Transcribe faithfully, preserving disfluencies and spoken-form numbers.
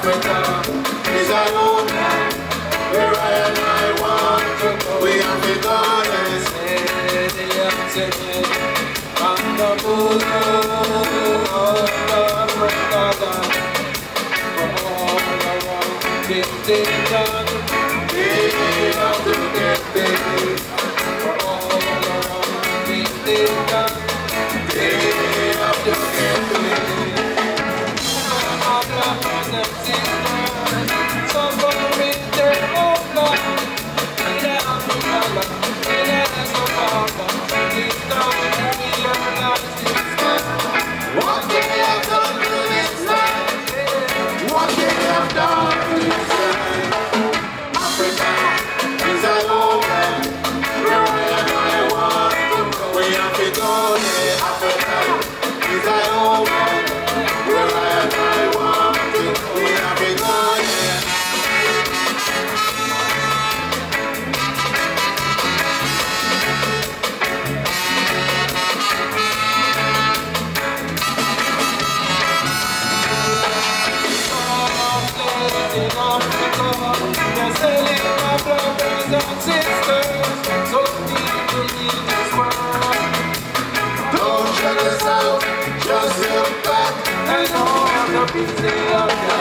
Africa is our homeland, where I and I want to go. We have to go, yes. And the moon of Africa, for all around Vindican, we have to get paid. For all around Vindican, we have to get paid. What they have done to this land, what they have done to this land. Africa is our homeland, where I and I want to go. We have to go there. Africa is our homeland, where I and I want to go. We have to go there. They're selling our brothers and sisters, so people in this world. Don't shut us out, just look back and all the pieces of